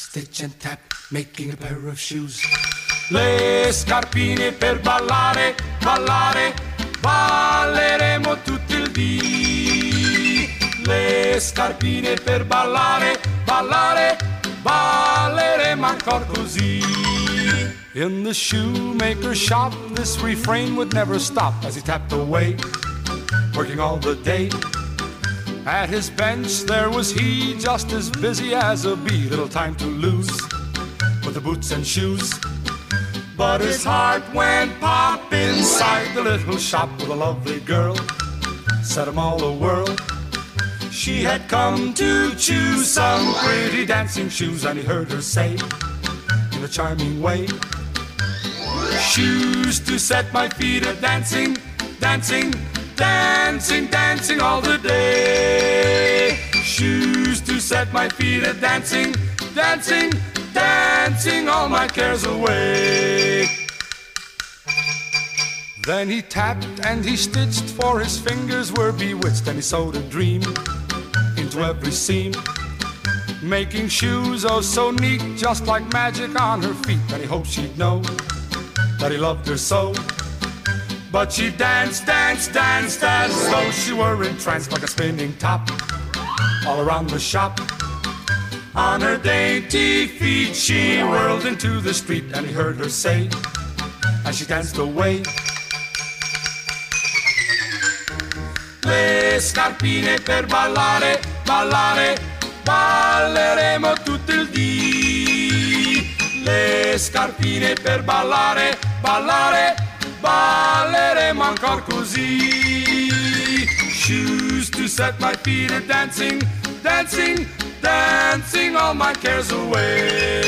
stitch and tap, making a pair of shoes. Le scarpine per ballare, ballare, balleremo tutto il dì. Le scarpine per ballare, ballare, balleremo ancora così. In the shoemaker's shop, this refrain would never stop as he tapped away, working all the day. At his bench there was he, just as busy as a bee, little time to lose with the boots and shoes. But his heart went pop inside the little shop with a lovely girl, set him all the world. She had come to choose some pretty dancing shoes, and he heard her say in a charming way, shoes to set my feet a-dancing, dancing, dancing, dancing all the day. Shoes to set my feet a-dancing, dancing, dancing all my cares away. Then he tapped and he stitched, for his fingers were bewitched, and he sewed a dream into every seam, making shoes oh so neat, just like magic on her feet. And he hoped she'd know that he loved her so. But she danced, danced, danced as though she were entranced, like a spinning top all around the shop. On her dainty feet she whirled into the street, and he heard her say as she danced away, le scarpine per ballare, ballare, balleremo tutto il dì. Le scarpine per ballare, ballare, balleremo ancora così. Shoes to set my feet a-dancing, dancing, dancing all my cares away.